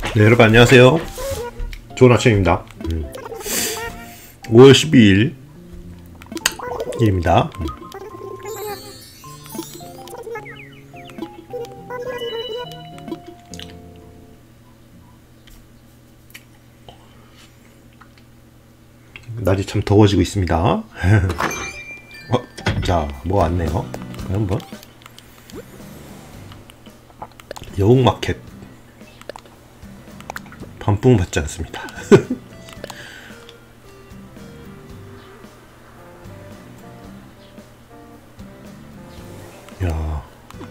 네, 여러분 안녕하세요. 좋은 아침입니다. 5월 12일 일입니다. 날이 참 더워지고 있습니다. 자, 뭐 왔네요. 한번 여웅마켓 반품 받지 않습니다. 야,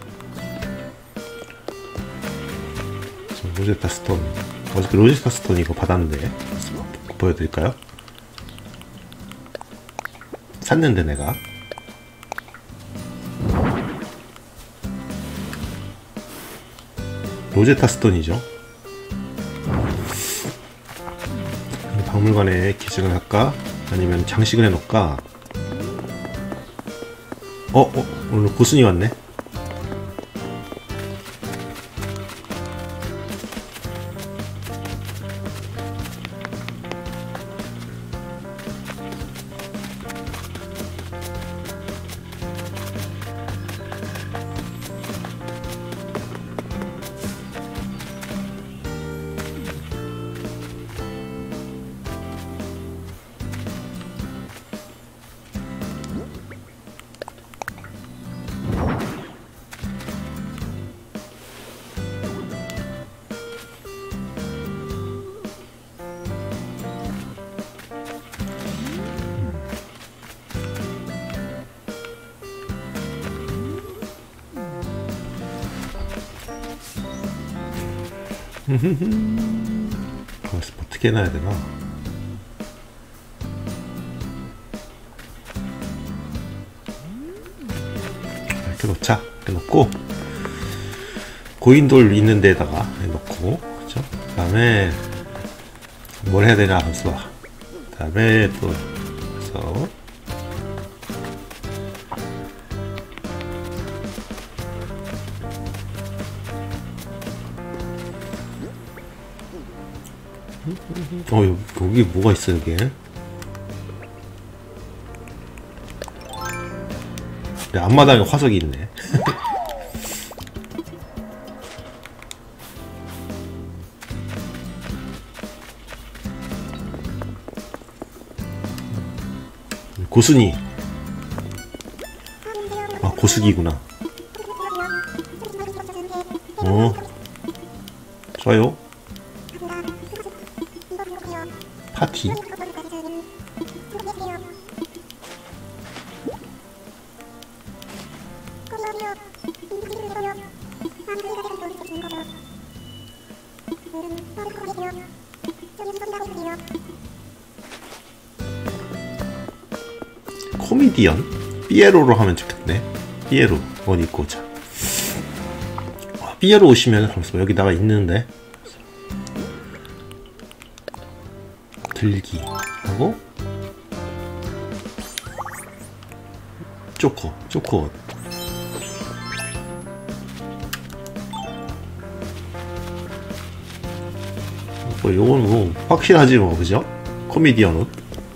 로제타 스톤. 어저께 로제타 스톤 이거 받았는데 보여드릴까요? 샀는데 내가 로제타 스톤이죠. 박물관에 기증을 할까? 아니면 장식을 해놓을까? 오늘 고순이 왔네. 어떻게 해놔야 되나? 이렇게 놓자. 이렇게 놓고 고인돌 있는 데다가 놓고, 그렇죠? 그 다음에 뭘 해야 되냐 하면서 그 다음에 또 그래서 여기 뭐가 있어, 여기에? 네, 앞마당에 화석이 있네. 고순이. 아, 고수기구나. 좋아요. 파티. 코미디언? 삐에로로 하면 좋겠네. 삐에로 어디 있고. 자, 삐에로 오시면 여기다가 있는데 들기 하고 쪼코 요건 뭐 확실하지 뭐, 그죠? 코미디언 옷.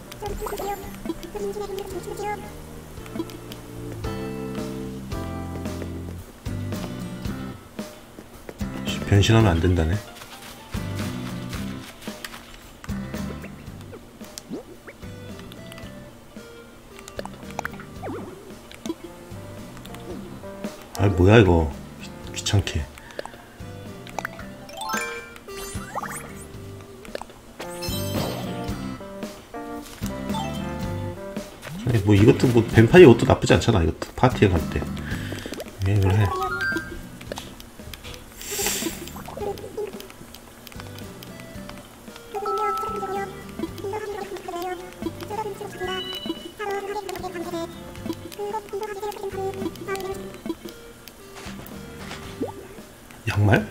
변신하면 안 된다네. 아, 뭐야 이거. 귀찮게. 아니, 뭐 이것도 뭐 뱀파이어 옷도 나쁘지 않잖아. 이것도 파티에 갈 때. 왜 그래? 양말?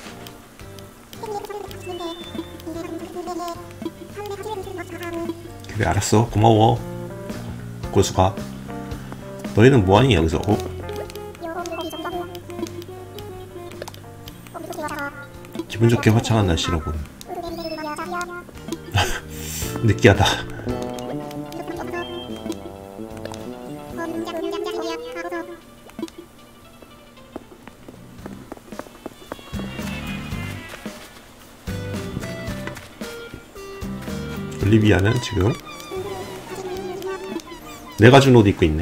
그래, 알았어. 고마워. 고수가. 너희는 뭐하니 여기서? 기분 좋게 화창한 날씨라고. 느끼하다. 올리비아는 지금 내가 준 옷 입고 있네.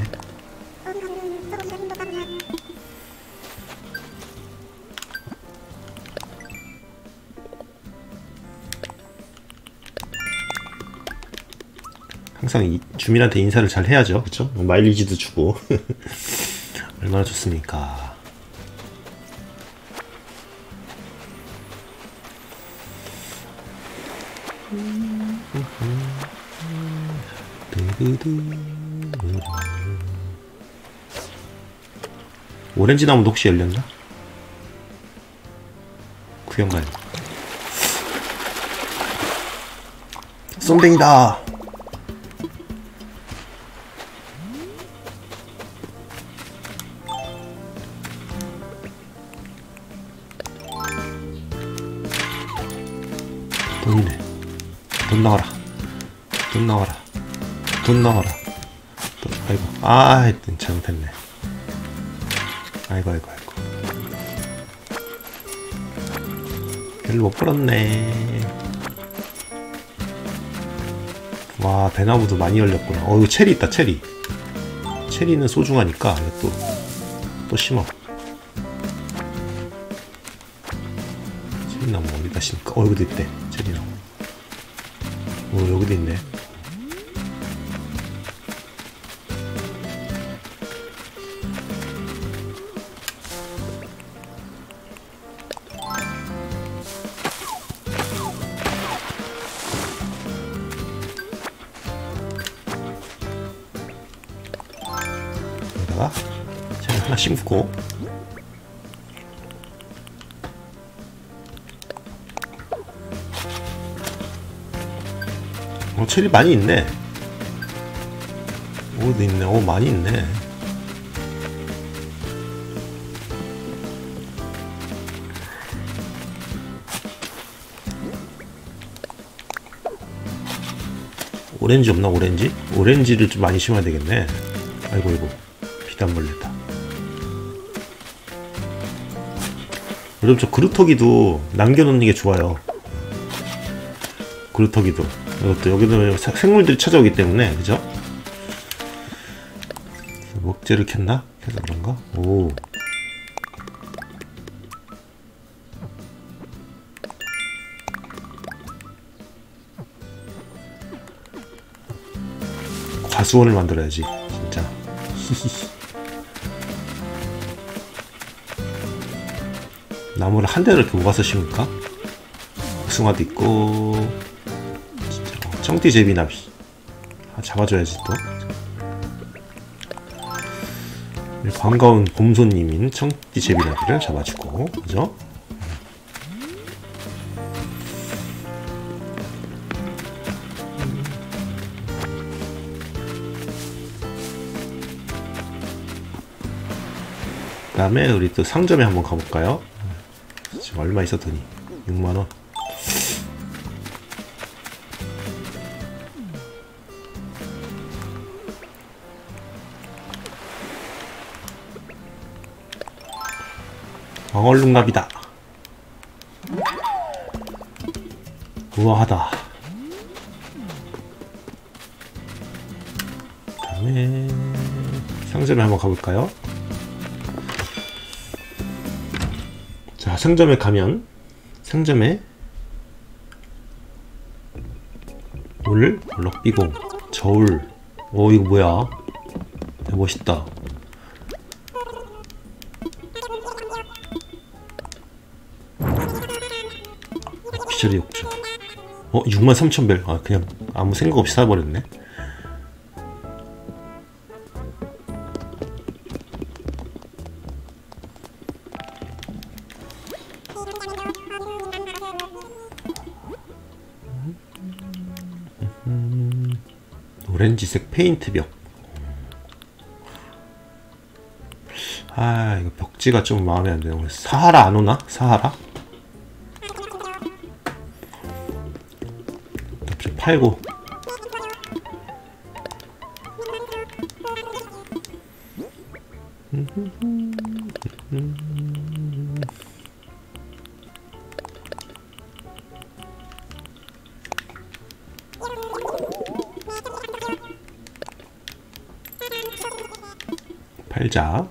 항상 주민한테 인사를 잘 해야죠. 그쵸? 마일리지도 주고. 얼마나 좋습니까. 오렌지 나무도 혹시 열렸나? 구경 가야 돼. 쏨댕이다. 돈이네. 돈 나와라. 돈 나와라. 돈 나와라. 돈, 아이고. 아, 잘못했네. 아이고, 아이고, 아이고. 별로 못 벌었네. 와, 배나무도 많이 열렸구나. 이거 체리 있다, 체리. 체리는 소중하니까, 이거 또 심어. 체리나무 어디다 심을까? 여기도 있대. 체리나무. 여기도 있네. 여기다가 체리 하나 심고. 체리 많이 있네. 어디 있네. 많이 있네. 오렌지 없나? 오렌지? 오렌지를 좀 많이 심어야 되겠네. 아이고 이거 비단벌레다. 여러분 저 그루터기도 남겨놓는 게 좋아요. 그루터기도 이것도 여기는 생물들이 찾아오기 때문에. 그죠? 목재를 캤나? 그래서 그런가? 오. 과수원을 만들어야지 진짜. 나무를 한 대를 이렇게 모아서 심을까? 복숭아도 있고. 진짜 청띠제비나비 잡아줘야지 또. 반가운 봄손님인 청띠제비나비를 잡아주고. 그죠? 그 다음에 우리 또 상점에 한번 가볼까요? 지금 얼마 있어 돈이? 6만원. 왕얼룩납이다. 우아하다. 그 다음에 상점에 한번 가볼까요? 자, 상점에 가면 상점에 올, 럭비공, 저울. 이거 뭐야? 멋있다. 럭셔리 욕조. 63,000벨. 아, 그냥 아무 생각 없이 사버렸네. 오렌지색 페인트 벽. 아, 이거 벽지가 좀 마음에 안 드네. 사하라 안 오나? 사하라? 팔고. 팔자.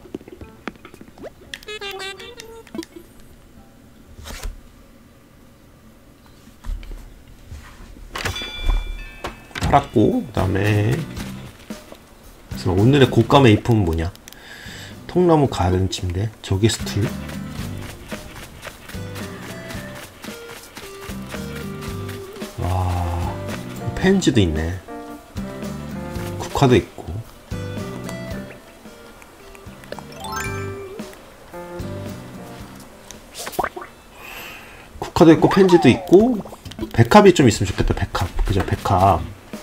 팔았고, 그 다음에 오늘의 고가 이품은 뭐냐? 통나무 가든 침대, 조개 스툴. 와, 펜지도 있네. 국화도 있고. 국화도 있고 펜지도 있고. 백합이 좀 있으면 좋겠다. 백합, 그죠? 백합.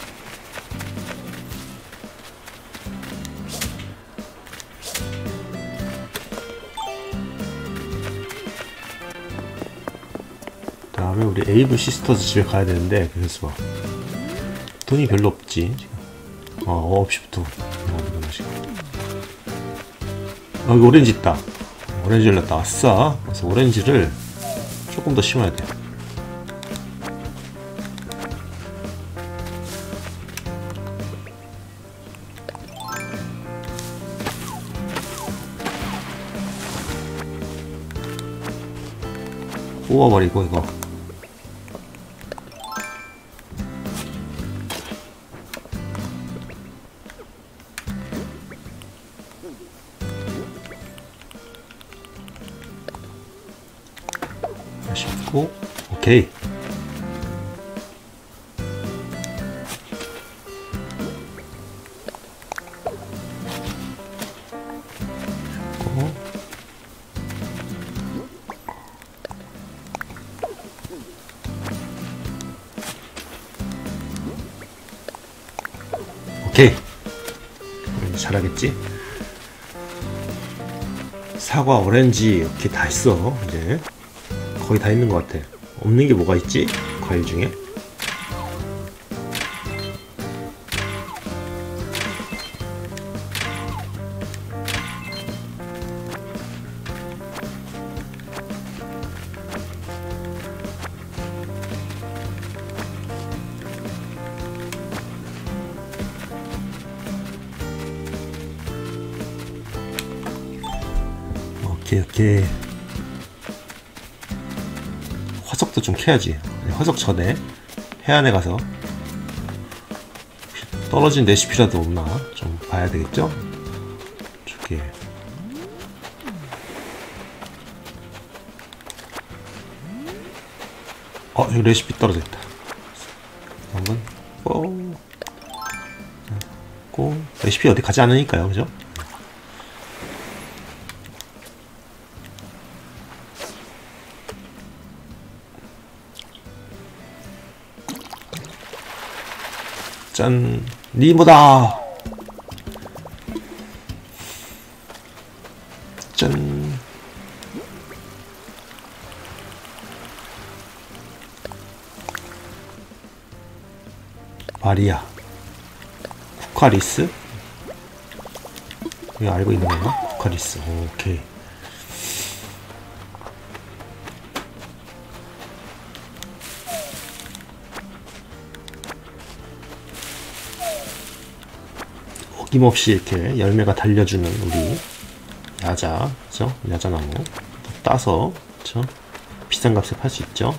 다음에 우리 에이블 시스터즈 집에 가야 되는데, 그래서 돈이 별로 없지 지금. 9시부터. 여기 오렌지 있다. 오렌지 열렸다. 아싸. 그래서 오렌지를 조금 더 심어야 돼. 뽑아버리고 이거. 맛있고. 오케이. 오케이. 잘하겠지? 사과, 오렌지 이렇게 다 있어. 이제 거의 다 있는 것 같아. 없는 게 뭐가 있지? 과일 중에? 오케이. 화석도 좀 캐야지. 화석 전에 해안에 가서 떨어진 레시피라도 없나 좀 봐야 되겠죠? 저기 여기 레시피 떨어져 있다. 한번 레시피 어디 가지 않으니까요, 그죠? 짠! 니모다! 짠! 마리아 쿠카리스? 이거 알고 있는 건가? 쿠카리스. 오케이. 어김없이 이렇게 열매가 달려주는 우리 야자, 그죠? 야자나무 따서, 그죠? 비싼 값에 팔 수 있죠.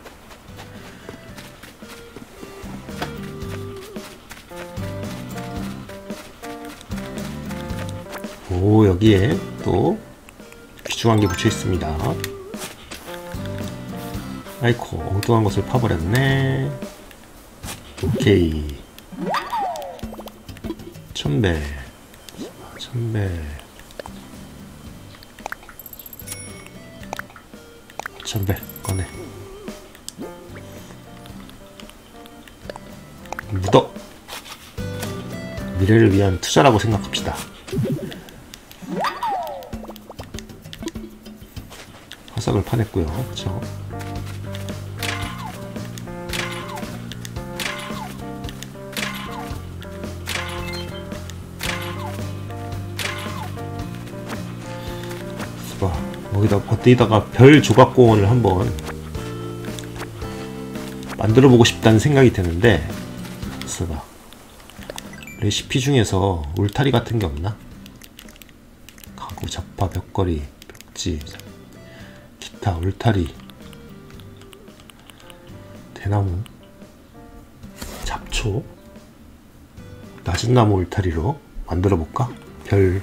오, 여기에 또 귀중한 게 붙여 있습니다. 아이코, 엉뚱한 것을 파버렸네. 오케이. 천배 꺼내. 묻어. 미래를 위한 투자라고 생각합시다. 화석을 파냈고요. 그쵸? 어디다가 별 조각공원을 한번 만들어 보고 싶다는 생각이 드는데, 있어봐. 레시피 중에서 울타리 같은 게 없나? 가구, 잡화, 벽걸이, 벽지, 기타, 울타리, 대나무, 잡초, 낮은 나무 울타리로 만들어 볼까? 별.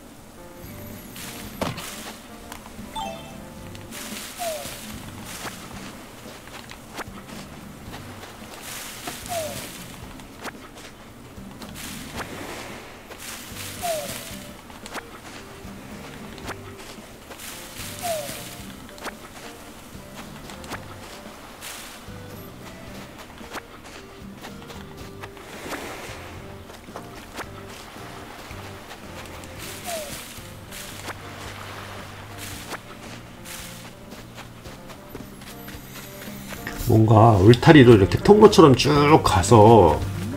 뭔가 울타리로 이렇게 통로처럼 쭉 가서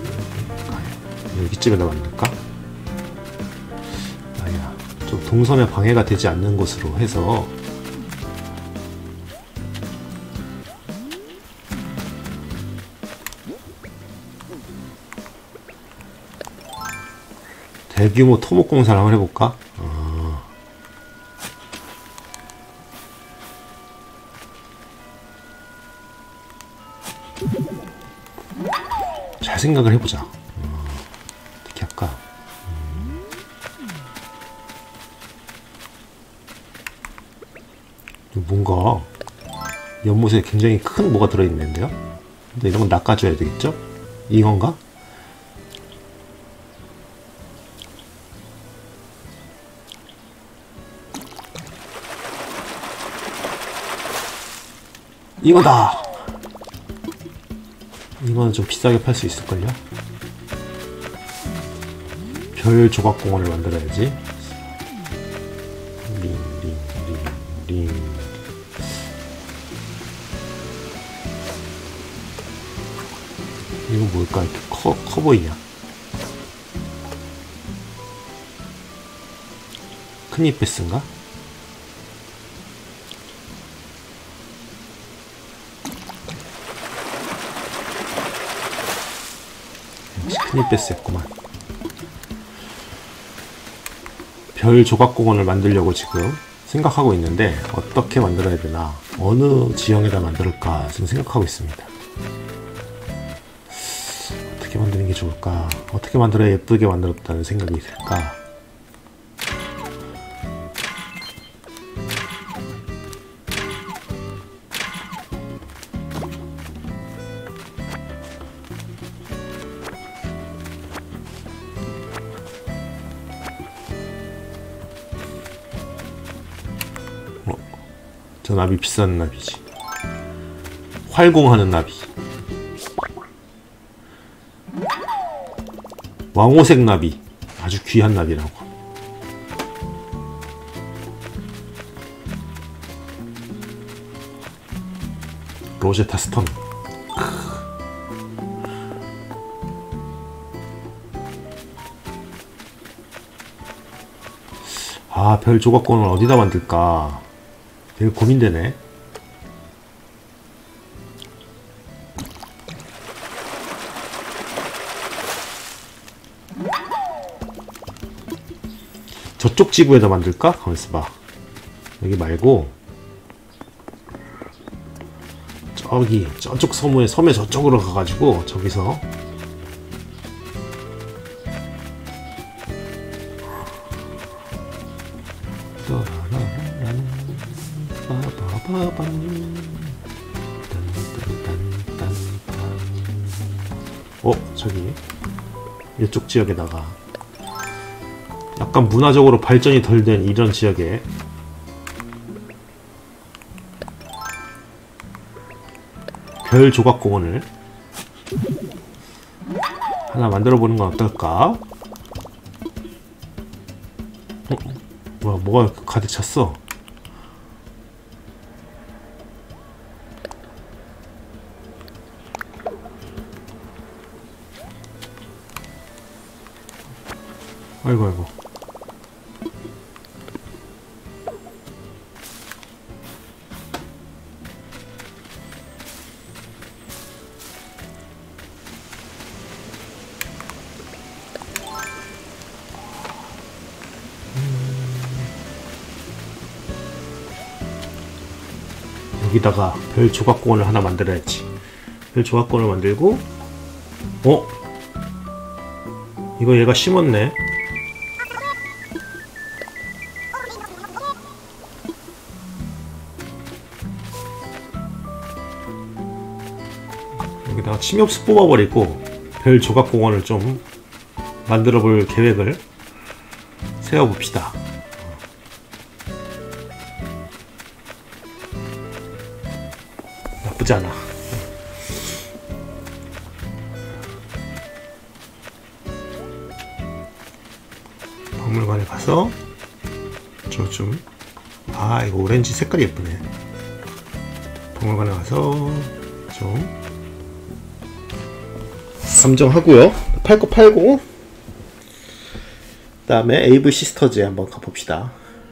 여기쯤에다 만들까? 아니야, 좀 동선에 방해가 되지 않는 곳으로 해서 대규모 토목공사를 한번 해볼까? 잘 생각을 해보자. 어떻게 할까? 뭔가 연못에 굉장히 큰 뭐가 들어있는데요? 근데 이런 건 낚아줘야 되겠죠? 이건가? 이거다! 이거는 좀 비싸게 팔 수 있을걸요? 별 조각공원을 만들어야지. 링. 이건 뭘까? 이렇게 커 보이냐? 크니페스인가? 크니페스였구만. 별 조각공원을 만들려고 지금 생각하고 있는데 어떻게 만들어야 되나, 어느 지형에다 만들까 지금 생각하고 있습니다. 어떻게 만드는 게 좋을까? 어떻게 만들어야 예쁘게 만들었다는 생각이 들까? 저 나비 비싼 나비지. 활공하는 나비. 왕호색 나비. 아주 귀한 나비라고. 로제타 스톤. 아, 별 조각공을 어디다 만들까? 되게 고민되네. 저쪽 지구에다 만들까? 가만있어 봐. 여기 말고 저기 저쪽 섬에 저쪽으로 가가지고 저기서 저기 이쪽 지역에다가 약간 문화적으로 발전이 덜 된 이런 지역에 별 조각공원을 하나 만들어 보는 건 어떨까? 뭐가 가득 찼어? 아이고. 여기다가 별 조각공원을 하나 만들어야지. 별 조각공원을 만들고, 이거 얘가 심었네. 여기다가 침엽수 뽑아버리고 별 조각공원을 좀 만들어 볼 계획을 세워봅시다. 나쁘지 않아. 박물관에 가서 저 좀, 이거 오렌지 색깔이 예쁘네. 박물관에 가서 좀 감정하고요. 팔 거 팔고, 그 다음에 에이블 시스터즈에 한번 가봅시다.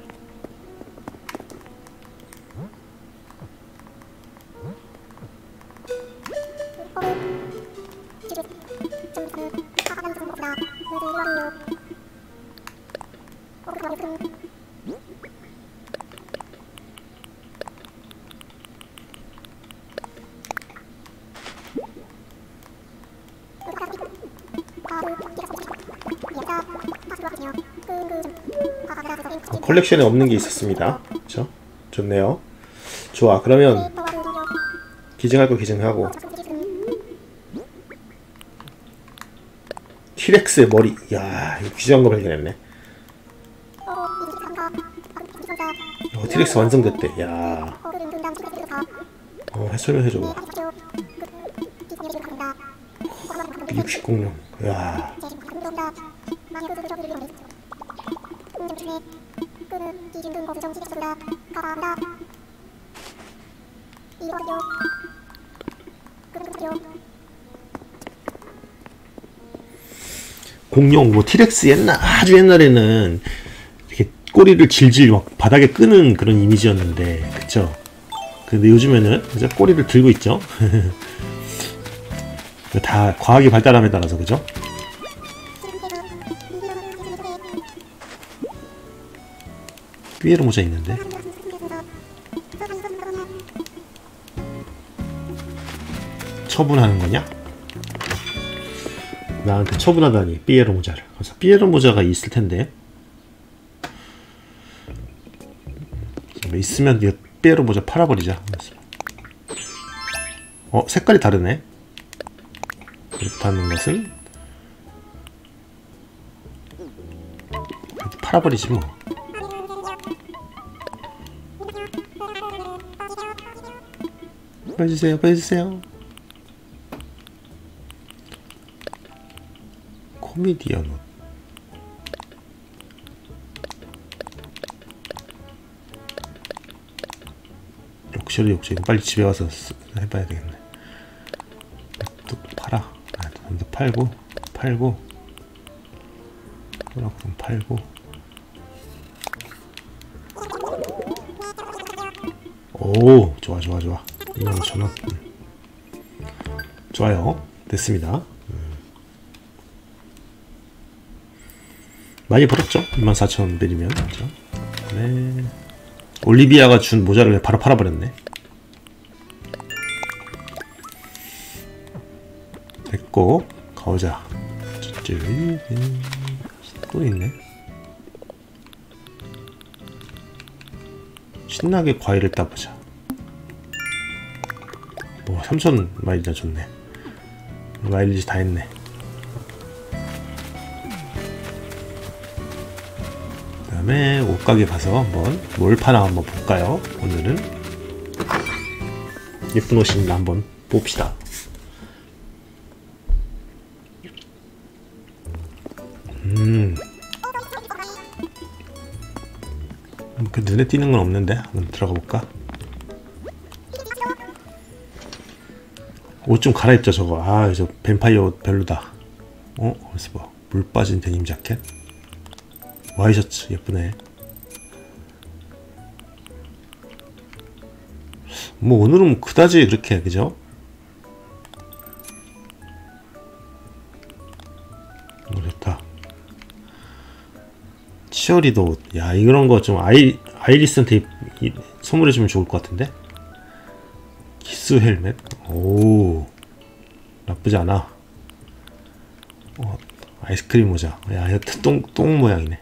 컬렉션에 없는 게 있었습니다. 그쵸? 좋네요. 좋아. 그러면 기증할 거 기증하고, 티렉스의 머리. 이야, 이거 귀중한 거 발견했네. 티렉스 완성됐대. 야, 설명해줘. 미육식 공룡. 야, 공룡, 뭐 티렉스 아주 옛날에는 이렇게 꼬리를 질질 막 바닥에 끄는 그런 이미지였는데, 그쵸? 근데 요즘에는 이제 꼬리를 들고 있죠. 다 과학이 발달함에 따라서, 그죠? 삐에로 모자 있는데. 처분하는 거냐? 나한테 처분하다니, 삐에로 모자를. 그래서 삐에로 모자가 있을 텐데. 있으면 이 삐에로 모자 팔아버리자. 색깔이 다르네. 그렇다는 것은 팔아버리지 뭐. 보여주세요, 보여주세요. 코미디언 옷. 럭셔리. 빨리 집에 와서 해봐야 되겠네. 또 팔아. 또 팔고 그럼 팔고. 오, 좋아. 25,000원. 좋아요. 됐습니다. 많이 벌었죠? 24,000원 내리면. 그렇죠? 네. 올리비아가 준 모자를 바로 팔아버렸네. 됐고, 가보자. 또 있네. 신나게 과일을 따보자. 3,000 마일리지 좋네. 마일리지 다 했네. 그 다음에 옷가게 가서 한번 뭘 파나 한번 볼까요? 오늘은 예쁜 옷이 있나 한번 봅시다. 그 눈에 띄는 건 없는데 한번 들어가 볼까? 옷 좀 갈아입자. 저거 저 뱀파이어 옷 별로다. 그래서 뭐 물 빠진 데님 자켓, 와이셔츠 예쁘네. 뭐 오늘은 그다지 그렇게, 그죠? 좋다. 치어리더 옷. 야, 이런 거 좀 아이리스한테 선물해주면 좋을 것 같은데? 깁스 헬멧. 오, 나쁘지 않아. 아이스크림 모자. 야, 여튼 똥 모양이네.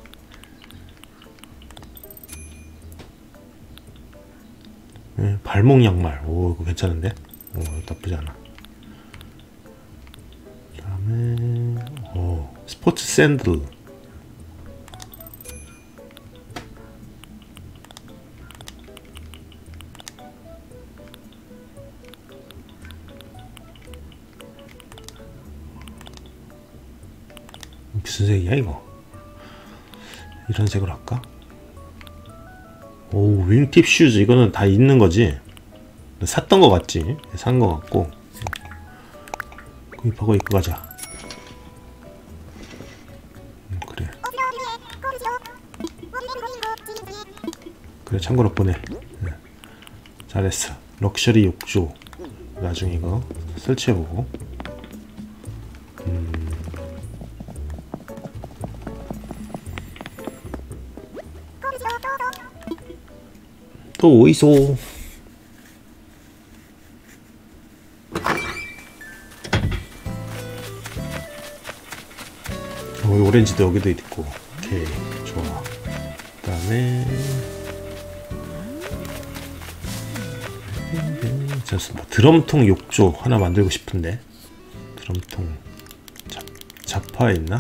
발목 양말. 오, 이거 괜찮은데? 오, 나쁘지 않아. 그 다음에 스포츠 샌들. 무슨 색이야 이거? 이런 색으로 할까? 오, 윙팁 슈즈. 이거는 다 있는 거지? 샀던 거 같지? 산 거 같고. 구입하고 입고 가자. 그래. 그래, 참고로 보내. 잘했어. 럭셔리 욕조. 나중에 이거 설치해보고. 또 어디서? 오렌지도 여기도 있고. 오케이, 좋아. 그 다음에 드럼통 욕조 하나 만들고 싶은데. 드럼통 자파에 있나?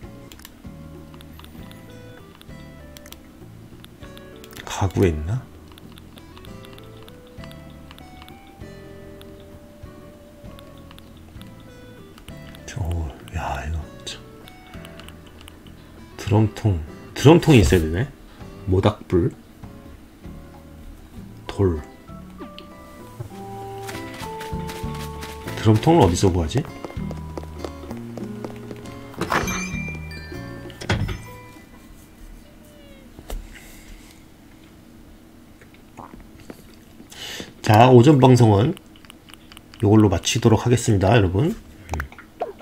가구에 있나? 야, 이거 참. 드럼통이 있어야 되네. 모닥불, 돌. 드럼통을 어디서 구하지? 자, 오전 방송은 이걸로 마치도록 하겠습니다, 여러분.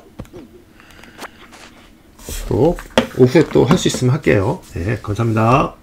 또 오후에 또 할 수 있으면 할게요. 네, 감사합니다.